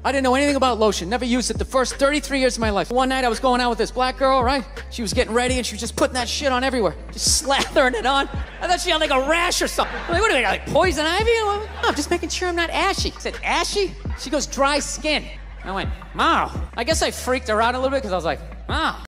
I didn't know anything about lotion, never used it the first 33 years of my life. One night I was going out with this black girl, right? She was getting ready and she was just putting that shit on everywhere. Just slathering it on. I thought she had like a rash or something. I'm like, what do you mean, like poison ivy? No, I'm just making sure I'm not ashy. I said, ashy? She goes, dry skin. I went, wow. I guess I freaked her out a little bit because I was like, wow.